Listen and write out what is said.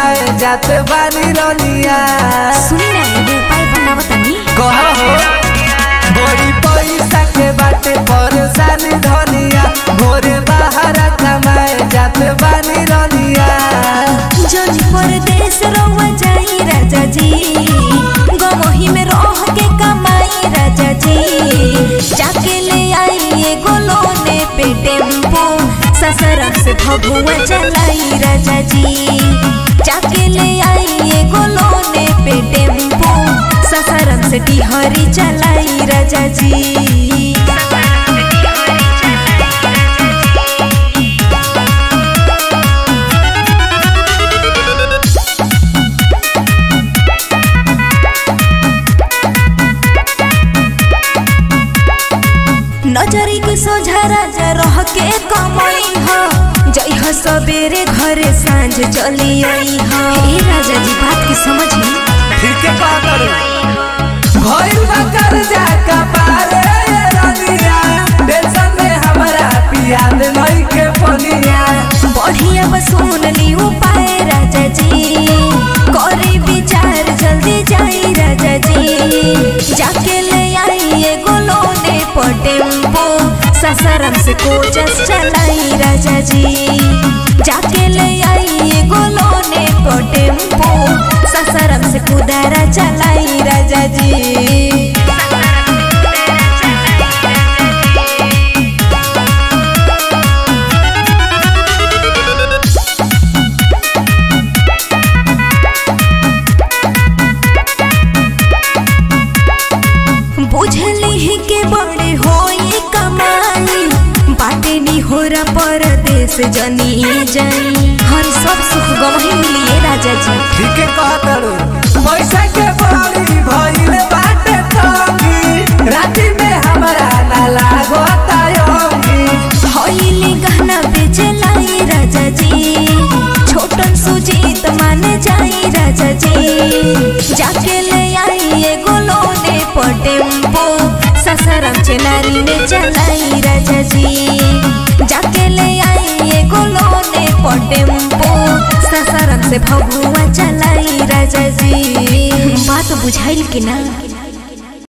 कमाए जाते बानी रनिया। सुनी ना एगो उपाय बनाव तनी। कहो हो बड़ी पैसा के बाटे परेशानी धनिया, भोरे बाहर कमाए जाते बानी रनिया। जनी परदेश रहुआ जाई राजा जी, गमही में रह के कमाई राजा जी। जाके ले आई एगो लोने पे टेम्पो, ससुराल से भभुआ चलाई राजा जी। जाके ले आई एगो लोने पे टेम्पो, ससुराल से टिहरी चलाई राजा जी। नजरी के सोझा राजा रह के कमाई हो, जई हो सबेरे घरे सांझ चली आई हो। ए राजा जी बात के समझी। ठीक है का करू भइल बा कर्जा का पारे रनिया, टेंशन में हमरा पिया दे नहीं के पनिया। बढ़िया बसून ली उपाय राजा जी, करे विचार जल्दी जाई राजा जी। जाके ले आई एगो लोने पर टेम्पो, ससुराल से कोचस चलाई राजा जी। जाके ले आई एगो लोने पर टेम्पो, ससुराल से कुदारा चलाई राजा जी। बुझली के बड़े होई कमाई, बाटे नी होरा परदेश जनी जाई। हर सब सुख गमही मिलिए राजा जी। ठीक है का करू पैसा के बड़ी भइल बाटे तंगी, राती में हमरा ना लागो तायोगी। हईली गहना बेचे लाई राजा जी, छोटन सुजीत माने जाई राजा जी। जाके ले आई एगो लोने पर टेम्पो, ससुराल चेनारी में चलाई राजा जी। जाके ले आई एगो लोने पर टेम्पो, ससुराल से भभुआ चलाई राजा जी। बात बुझाइल कि ना।